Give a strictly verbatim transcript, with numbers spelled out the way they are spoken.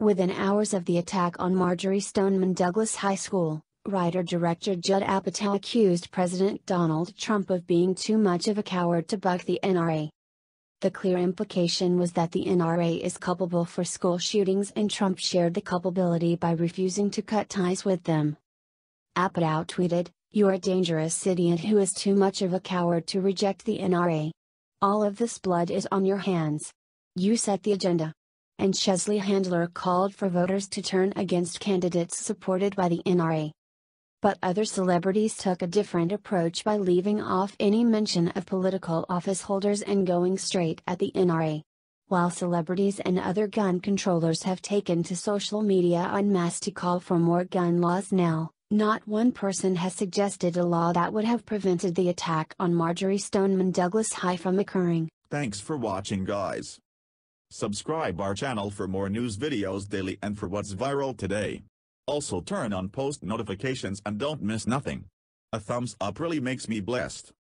Within hours of the attack on Marjory Stoneman Douglas High School, writer-director Judd Apatow accused President Donald Trump of being too much of a coward to buck the N R A. The clear implication was that the N R A is culpable for school shootings, and Trump shared the culpability by refusing to cut ties with them. Apatow tweeted, "You're a dangerous idiot who is too much of a coward to reject the N R A. All of this blood is on your hands. You set the agenda." And Chesley Handler called for voters to turn against candidates supported by the N R A. But other celebrities took a different approach by leaving off any mention of political office holders and going straight at the N R A. While celebrities and other gun controllers have taken to social media en masse to call for more gun laws now, not one person has suggested a law that would have prevented the attack on Marjory Stoneman Douglas High from occurring. Thanks for watching, guys. Subscribe our channel for more news videos daily and for what's viral today. Also turn on post notifications and don't miss nothing. A thumbs up really makes me blessed.